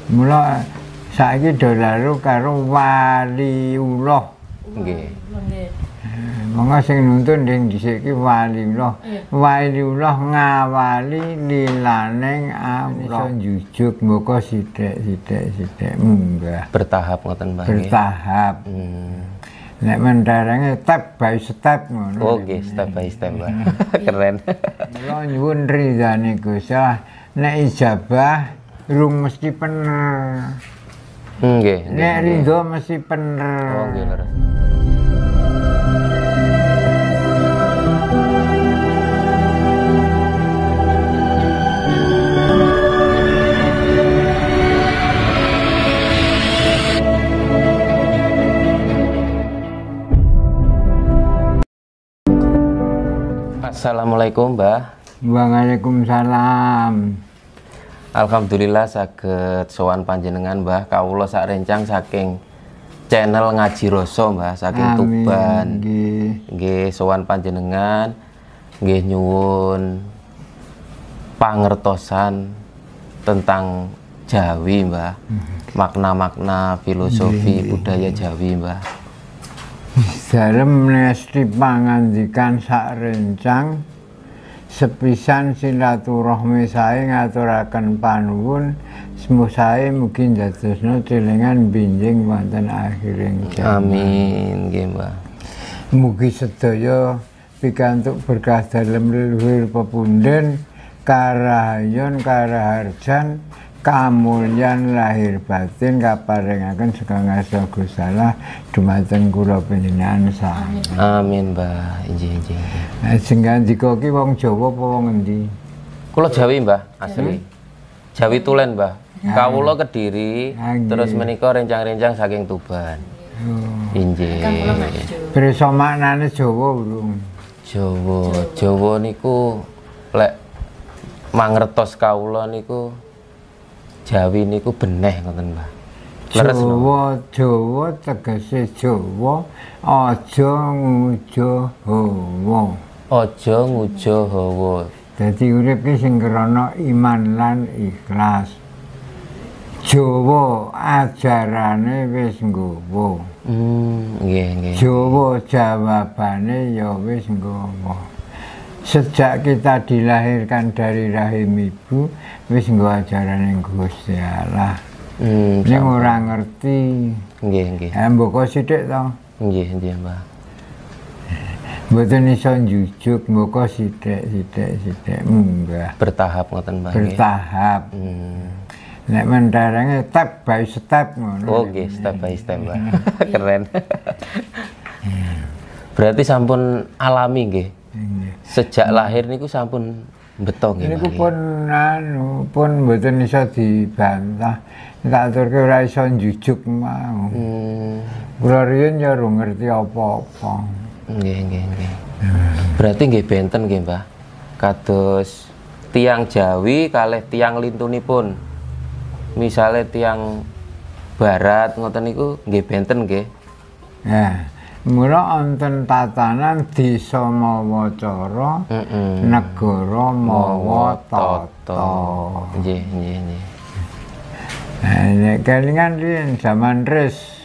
Mula saiki dolaru karo waliullah. Nggih. Monggo sing nuntun ning dhisik iki waliullah. Waliullah ngawali lilaning Allah jujuk muga sithik munggah. Bertahap ngoten Mbah. Bertahap. Nek mendarenge step by step ngono. Oke, step by step Mbah. Keren. Mula nyuwun ridane Gusti Allah nek ijabah rung mesti bener. Nggih. Nek ridho mesti bener. Oh nggih leres. Assalamualaikum Mbah. Waalaikumsalam. Alhamdulillah saged sowan panjenengan Mbah. Kawula sak rencang saking channel Ngaji Rasa Mbah, saking Tuban. Nggih sowan panjenengan nggih nyuwun pangertosan tentang Jawi Mbah. Makna-makna filosofi budaya Jawi Mbah. Dalem mesti pangandikan sak rencang sepisan silaturahmi sae ngaturaken panuwun semoga mugi ndadosna celengan binjing wonten akhiring jaman. Amin nggih Mbah. Mugi sedaya pikantuk berkah dalem leluhur pepundhen karahayon karaharjan kamulyan lahir batin kaparingaken sakangarsa Gusti Allah dumateng kula panjenengan sami. Amin Mbah. Injih. Sing ngandika ki wong Jawa apa wong endi? Kula Jawi Mbah, asli. Jawi Tulen Mbah. Kawula Kediri, terus menika rencang-rencang saking Tuban. Injih. Prisa maknane Jawa urung? Jawa niku lek mangertos kawula niku Jawi niku beneh ngoten Mbah. Leres Jawa tegese Jawa aja nguja hawa. Aja nguja hawa. Dadi urip ki sing krana iman lan ikhlas. Jawa ajarane wis nggawa. Nggih. Jawa jawabane ya wis nggawa. Sejak kita dilahirkan dari rahim ibu wis nggo ajarane Gusti Allah. Ning ora ngerti. Nggih. Mboko sithik to. Nggih Mbah. Mboten iso njujuk, mboko sithik munggah. Bertahap ngoten Mbah. Bertahap. Nek mendarenge step by step ngono. Oke, step by step Mbah. Keren. Berarti sampun alami nggih. Sejak lahir niku sampun beto nggih. Niku pun mboten iso dibantah. Tak aturke ora iso njujuk mau. Kula riyen ya ora ngerti apa-apa. Nggih. Berarti nggih benten nggih, Mbah. Kados tiang Jawi kalih tiang lintunipun. Misale tiang barat ngoten niku nggih benten nggih. Mula wonten tatanan desa mawa cara, negara mawa tata. Nggih. Nek kelingan riyen zaman RIS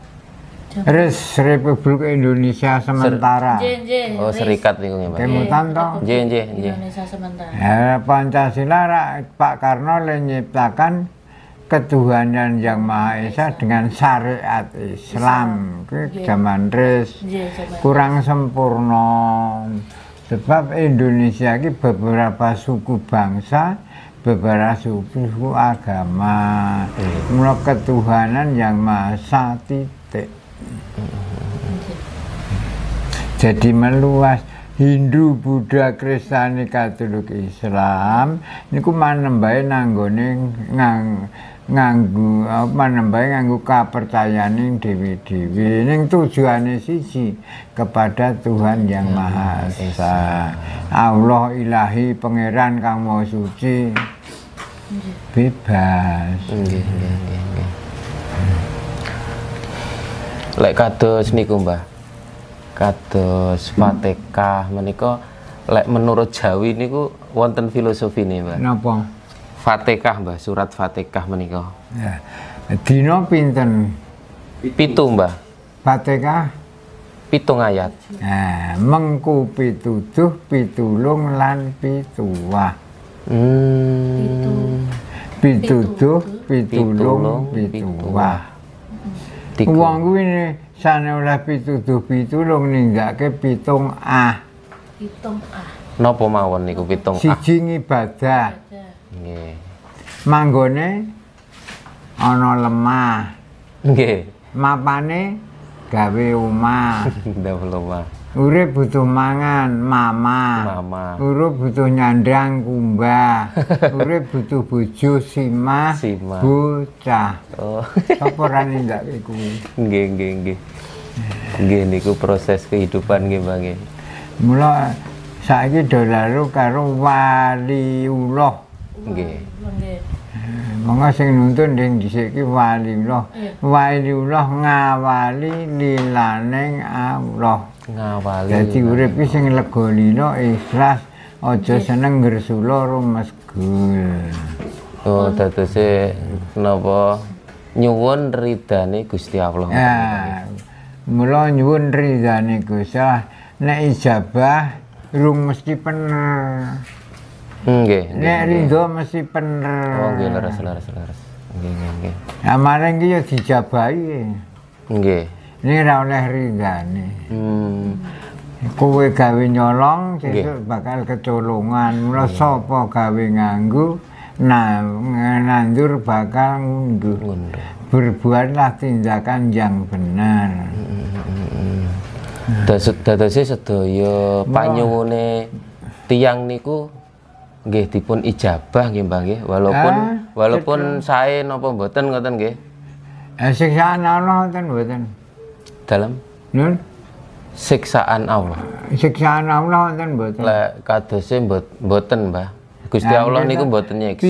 Republik Indonesia Sementara. Oh, serikat niku nggih, Mbak. Kemutan to? Nggih. Indonesia Sementara. Pancasila Pak Karno menciptakan ketuhanan yang Maha Esa dengan syariat Islam. Zaman RIS kurang sempurna. Sebab Indonesia ini beberapa suku bangsa, beberapa suku agama. Mula ketuhanan yang Maha Esa titik. Jadi meluas. Hindu, Buddha, Kristiani, Katolik, Islam niku manembahe nanggone nganggo kapercayaan dewi-dewi ning tujuane siji kepada Tuhan yang Maha Esa. Allah ilahi pangeran kang maha suci bebas. Lek kados niku, Mbah. Kados Fatihah menika lek menurut Jawi niku wonten filosofine, Mbah. Napa? Fatihah, Mbah, surat Fatihah menika. Ya. Dina pinten? 7, Mbah. Fatihah 7 ayat. nah, mengku pituduh pitulung lan pituwah. Pituduh pitulung pituwah. Wong kuwi sane oleh pituduh pitulung ninggake pitung Napa mawon niku 7 siji ngibadah. Nggih. Manggone ana lemah. Nggih. Mapane gawe omah. Development. Urip butuh mangan, mama. Urip butuh nyandang, kumbah. Urip butuh bojo, simah, bocah. Oh. Sapa ora nindakake kuwi? Nggih. Nggih niku proses kehidupan nggih, Bang. Mula saiki do lalu karo waliullah. Nggih. Monggo sing nuntun ning dhisik ki waliullah. Waliullah ngawali lilaning Allah. Ngawali. Dadi urip ki sing lega lila ikhlas, aja seneng ngresula rumesgul. Oh, dadose napa nyuwun ridane Gusti Allah. Ya. Mula nyuwun ridane Gusti Allah, nek ijabah rung mesti bener. Nggih. Nek ridho mesti bener. Oh, nggih leres. Nggih. Amareng ki ya dijabahi. Nggih. Ini ora oleh ridane. Kowe gawe nyolong sesuk bakal kecolongan. Mula sapa gawe nganggo nandur bakal ngunduh. Berbuatlah tindakan yang benar. Dadose sedaya panyuwune tiyang niku nggih dipun ijabah nggih, Mbah nggih. Walaupun sae napa mboten ngoten nggih. Siksaan Allah ngoten mboten. Dalam Nun siksaan Allah. Siksaan Allah ngoten mboten. Lek kadose mboten, Mbah. Gusti Allah niku mboten nyiksa.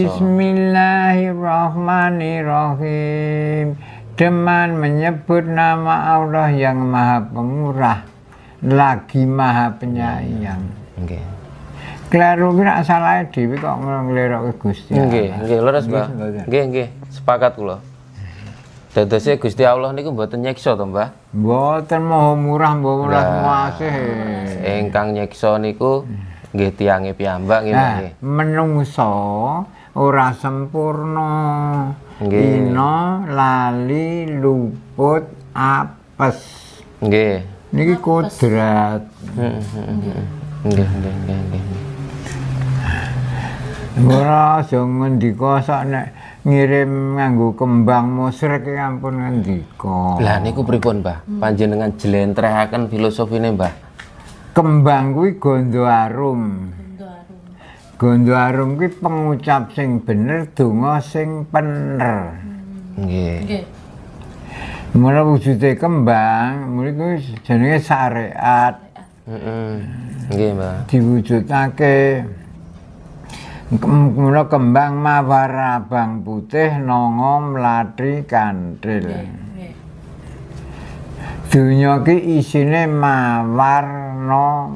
Bismillahirrahmanirrahim. Dengan menyebut nama Allah yang Maha Pemurah lagi Maha Penyayang. Nggih. Kleru ki nek salah dhewe kok nglerokke Gusti Allah. Nggih, leres, Mbah. Nggih, sepakat kula. Dadose Gusti Allah niku mboten nyiksa to, Mbah? Mboten Maha Murah, Maha Masih. Ingkang nyiksa niku nggih tiyange piyambak nggih, nggih. Menungso ora sempurna. Ina lali luput apes. Nggih. Niki kodrat. Nggih. Ora aja ngendika sak nek ngirim nganggo kembang musyrik ki ampun ngendika. Lah niku pripun, Mbah? Panjenengan jlentrehaken filosofine, Mbah. Kembang kuwi gondo arum. Gondo arum kuwi pengucap sing bener, donga sing bener. Nggih. Mula wujude kembang, mula kuwi jenenge syariat. Nggih, Mbah. Diwujudake mula kembang mawar abang putih nongo mlathi kanthil. Dunya ki isine mawarna.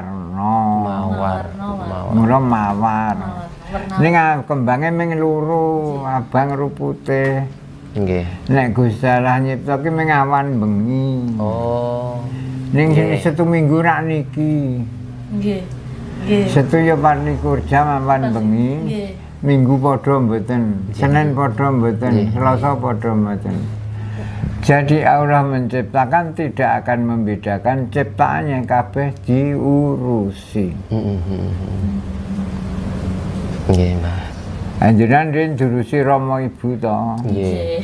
Mula mawar. Ning kembange mung loro, abang karo putih. Nggih. Nek Gusti Allah nyipta ki mung awan bengi. Oh. Ning Setu Minggu rak niki. Nggih. Setu ya 24 jam awan bengi. Minggu padha mboten, Senin padha mboten, Selasa padha mboten. Jadi Allah menciptakan tidak akan membedakan ciptaannya kabeh diurusi. Nggih, Mbah. Anjuran den diurusi Rama Ibu to. Nggih.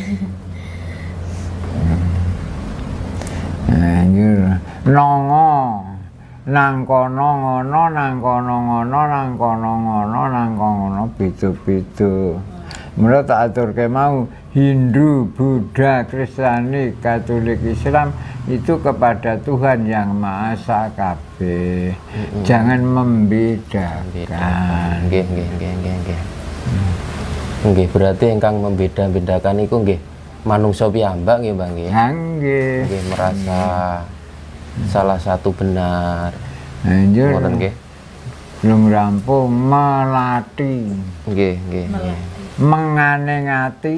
Anjur nongo nang kono ngono, nang kono ngono, nang kono ngono, nang kono ngono, beda-beda. Mula tak aturke mau Hindu, Buddha, Kristiani, Katolik, Islam itu kepada Tuhan yang Maha Esa kabeh. Jangan membedakan. Nggih. Nggih, berarti ingkang membeda-bedakan iku nggih manungsa piyambak nggih, Bang nggih. Nggih. Nggih merasa salah satu benar. Anjur. Ngoten nggih. Belum rampung melati. Nggih, nggih. Menganing ati.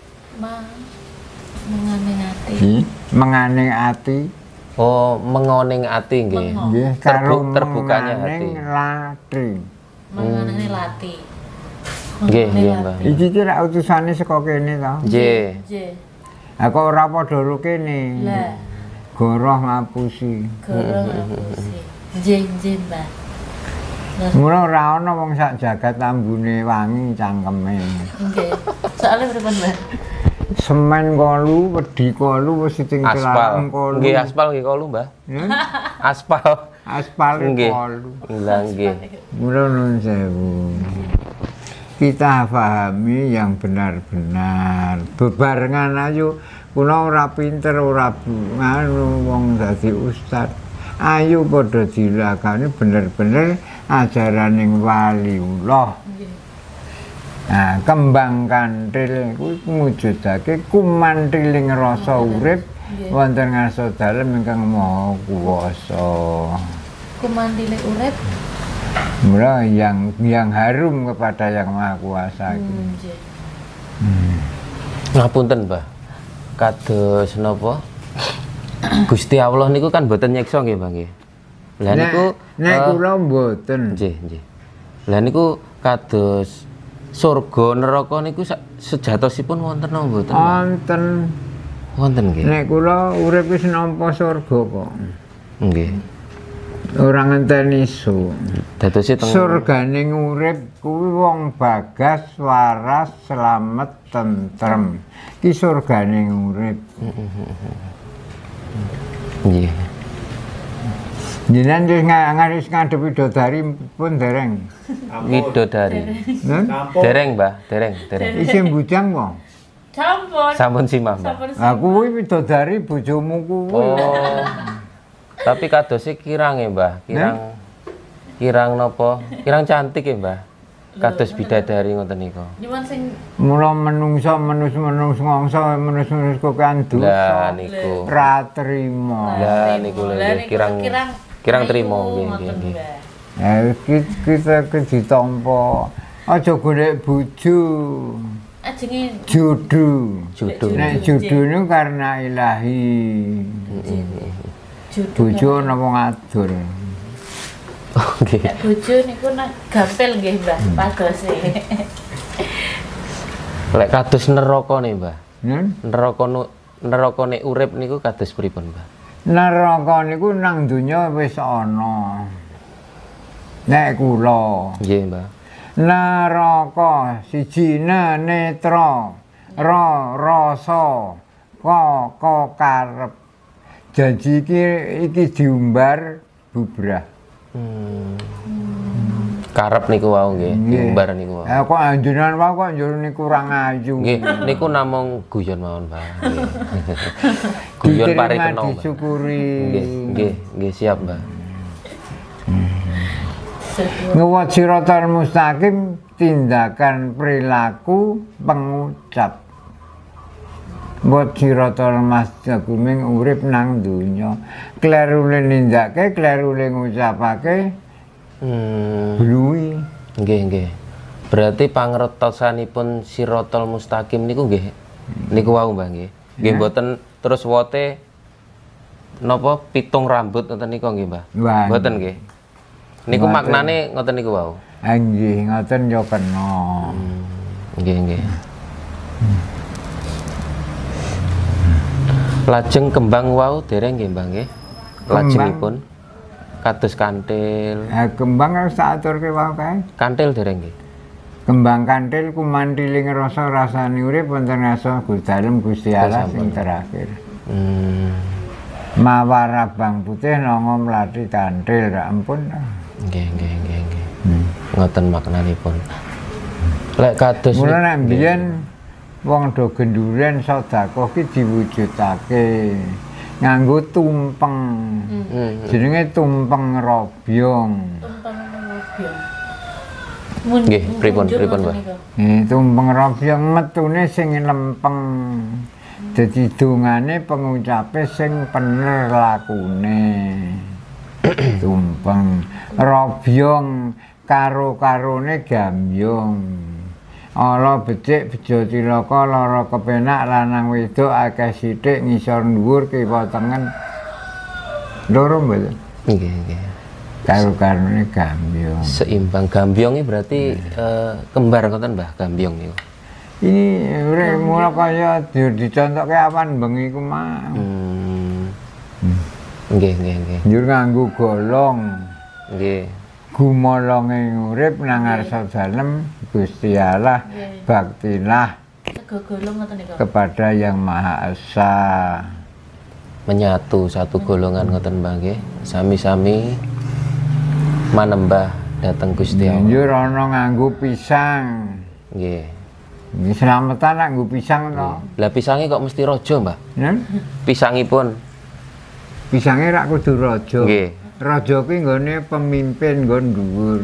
Menganing ati. Menganing ati. Oh, mengoning ati nggih. Nggih, karo terbukanya hati. menganing lati. Menganing lati. Nggih, nggih, Mbah. Iki ki rak utusane saka kene to. Nggih. Nggih. Aku ora padha karo kene. Lah, Goroh ngapusi. goro ngapusi. Nggih, Mbah. Mula ora ana wong sak jagat ambune wangi cangkeme. Nggih. Soale pripun, Mbah? Semen kolu, wedi kolu wis ditinggal Aspal. kolu. Nggih, aspal nggih kolu, Mbah. Ya? Aspal. Aspal Nggih. kolu. Lah nggih. Mula nun sewu. Kita pahami yang benar-benar. Bebarengan ayo kula ora pinter ora nganu wong dadi ustad. Ayo padha dilakoni bener-bener ajaraning waliullah. Nah, kembang kanthil kuwi mujudake kumantiling rasa urip wonten ngarsa dalem ingkang maha kuwasa. Kumantiling urip. Mula yang harum kepada yang maha kuasa. Nggih. Ngapunten, Mbah. Kados napa? Gusti Allah niku kan boten nyiksa nggih, Mbah nggih. Lah niku nek kula mboten. nggih, nggih. Lah niku kados surga neraka niku sejatosipun wonten napa mboten? Wonten. Wonten nggih. Nek kula urip wis nampa surga kok. Nggih. Ora ngenteni iso. Dadosi teng Surganing urip kuwi wong bagas waras slamet tentrem. Ki surganing urip. nggih. Jenengan wis ngaris ngadhep widodari pun dereng. Widodari. Nen? Dereng, Mbah, dereng. Isih bujang kok. Sampun. Sampun simah, Mbah. Sampun. Aku kuwi widodari bojomu kuwi. Oh. Tapi kadosi kirang ya, Mbah. Kirang napa? Kirang cantik ya, Mbah. Kados bidadari ngoten niku. Nyuwun sing Mula menungso ngongso menus kok kan Lah dosa. niku. Ra trima. Lah niku lho nggih, kirang trima nggih, nggih. Kita ditampa aja golek bojo. ajenge Jodoh. Jodoh. Nek jodoh niku karena ilahi. Bojo ana wong adur. Oke. nek bojo niku nak gampil nggih Mbah padose. Lek kados neraka nih, Mbah. Nen? Neraka nek urip niku kados pripun, Mbah? Neraka niku nang donya wis ana. Nek kula Nggih, Mbah. neraka siji netra rasa karep janji iki diumbar bubrah. Karep niku wau nggih, diumbar niku wau. Kok anjuran wae kok njurune kurang ayu. Nggih, niku namung guyon mawon, Mbah. Guyon pare kena. Disyukuri. Nggih, siap, Mbah. Ngewat siratal mustaqim tindakan perilaku pengucap. Buat siratal mustaqim urip nang donya. Klerune nindakake, klerune ngucapake bluwi. Nggih. Berarti pangertosanipun siratal mustaqim niku nggih. Niku wau, Mbah nggih. Nggih mboten terus wote napa pitung rambut ngoten niku nggih, Mbah. Mboten nggih. Niku maknane ngoten niku wau. Nggih, ngoten yo kena. Nggih. Lajeng kembang wau dereng nggih, Mbah nggih. Lajengipun kados kanthil. Kembang harus tak aturke wae kae. Kanthil dereng nggih. Kembang kanthil kumantiling rasa rasane urip wonten rasa Gusti Gusti Allah sing terakhir. Mawar abang putih nongo mlati kanthil ra ampun. Nggih. Ngoten maknanipun. Lek kados mula nek mbiyen wong do genduren sedekah ki diwujudake nganggo tumpeng. Jenenge tumpeng robyong. tumpeng robyong. Nggih, pripun, Mbah? Tumpeng robyong metune sing lempeng. Dadi dongane pengucape sing bener lakune. Tumpeng robyong karo-karone Gambyong. Ala becik bejo cilaka lara kepenak lanang wedok akeh sithik ngisor dhuwur kiwa tengen. Loro mboten? Nggih, nggih. Karo-karone Gambyong. Seimbang. Gambyong ini berarti kembar ngoten Mbah Gambyong niku. Ini urip mula kaya dicontokke awan bengi ku mah. Nggih, nggih, nggih. Njur nganggo golong. Nggih. Gumolonge urip nang ngarsa dalem Gusti Allah, baktilah Sego golong ngoten niku. kepada Yang Maha Esa. Menyatu satu golongan ngoten Mbah nggih. Sami-sami manembah dhateng Gusti Allah. Njur ana nganggo pisang. Nggih. Iki slametan nak nggo pisang to. Lah pisange kok mesti raja, Mbah? Nen? Pisangipun. Pisange rak kudu raja. Nggih. Raja kuwi nggone pemimpin nggon dhuwur.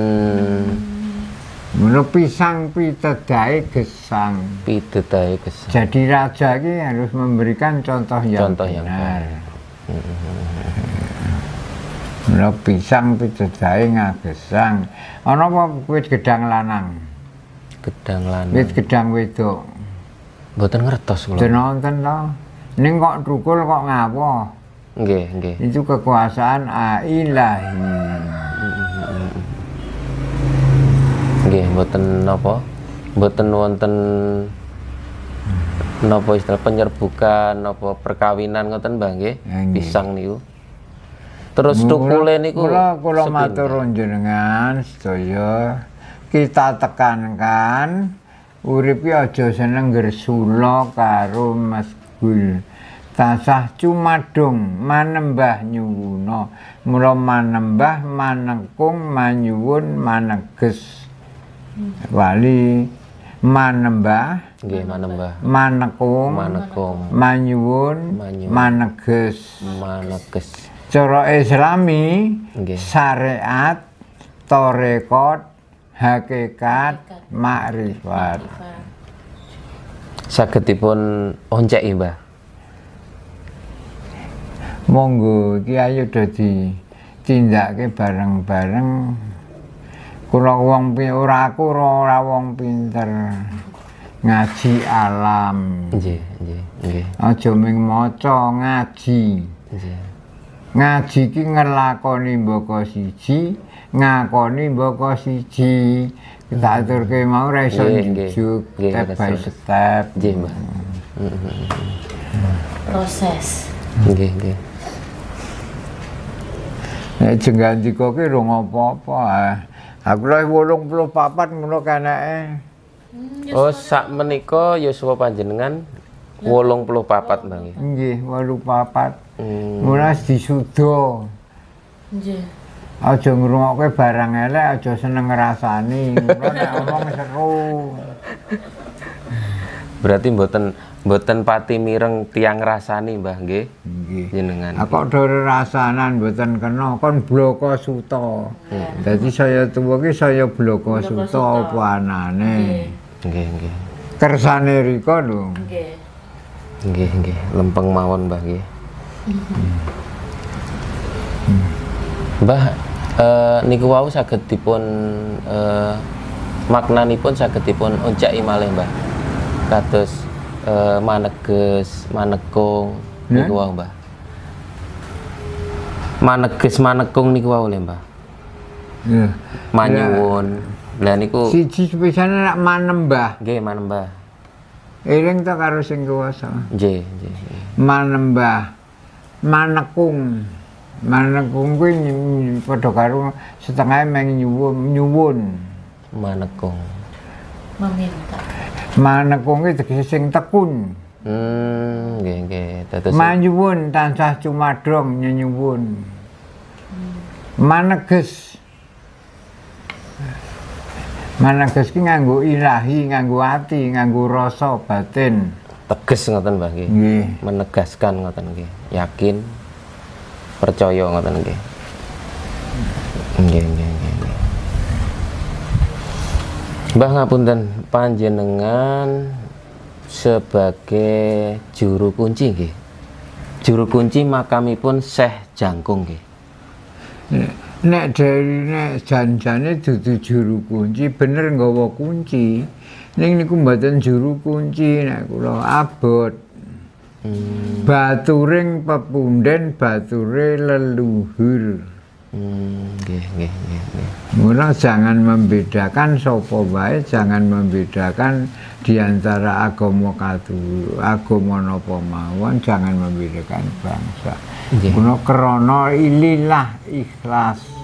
Ngono pisang pitedahe gesang. Pitedahe gesang. Jadi raja ini harus memberikan contoh yang benar. Mula pisang pitedahe ngagesang. Ana apa wit gedang lanang? Gedang lanang. Wit gedang wedok. Mboten ngertos kula. Den nonton to. Ning kok trukul kok ngapo? Nggih, nggih. Itu kekuasaan ilahi. Nggih, mboten napa? Mboten wonten napa istilah penyerbukan napa perkawinan ngoten Mbah nggih. Nggih. Pisang niku. Terus tukule niku Kula matur njenengan sedaya kita tekankan urip iki aja seneng gersula karo masgul. Tasah cumadung manembah nyuwuna. Mula manembah manengkung manyuwun maneges. Wali manembah nggih manembah manekung manekung manyuwun maneges. maneges. Cara Islami Nggih. syariat tarekat hakikat makrifat. Sagedipun onceki Mbah. Monggo iki ayo dadi tindake bareng-bareng. Kula wong ora aku ora wong pinter. Ngaji alam. Nggih, nggih, nggih. Aja mung maca ngaji. Nggih. Ngaji ki ngelakoni mbaka siji, ngakoni mbaka siji. Kita aturke mau ra iso njujuk step by step. Nggih, Mbah. Proses. Nggih, nggih. Nek jenggan dikoke ora apa-apa. Aku lek 84 ngono kanake. Oh, sak menika yuswa panjenengan 84 Mbah nggih. Nggih, 84. Mulas disuda. Nggih. Aja ngrungokke barang elek, aja seneng ngrasani. Ngono nek omong seru. Berarti mboten pati mireng tiang rasani Mbah nggih. Nggih. Jenengan. Kok dore rasanan mboten kena, kon bloko suta. Dadi saya tuwa ki saya bloko suta apa anane. Nggih, nggih. Kersane rika lho. Nggih. Nggih, nggih. Lempeng mawon Mbah nggih. Mbah, niku wau saged dipun maknanipun saged dipun onceki malih Mbah. Kados maneges, manekung niku wau Mbah. Maneges, manekung niku wau lho Mbah. Nggih. Manyuwun. Lah niku Siji sepisane nak manembah. nggih manembah. Eling ta karo sing kuwasa. Nggih, nggih. Manembah, manekung. Manekung kuwi padha karo setengah meng nyuwun. Manekung. Meminta. Manekung iki tegese sing tekun. Nggih, nggih. Dados Manyuwun tansah cumadong nyenyuwun. Maneges. Maneges ki nganggo ilahi, nganggo ati, nganggo rasa batin. teges ngoten Mbah nggih. Nggih. Menegaskan ngoten nggih. Yakin, percaya ngoten nggih. Nggih, nggih, nggih. Mbah ngapunten, panjenengan sebagai juru kunci nggih. Juru kunci makamipun Syekh Jangkung nggih. nek dari nek janjane dudu juru kunci bener nggawa kunci ning niku mboten juru kunci nek kula abot baturing pepunden bature leluhur nggih. Mula jangan membedakan sapa wae, jangan membedakan di antara agama agama napa mawon, jangan membedakan bangsa. Kulo krana lillah ikhlas.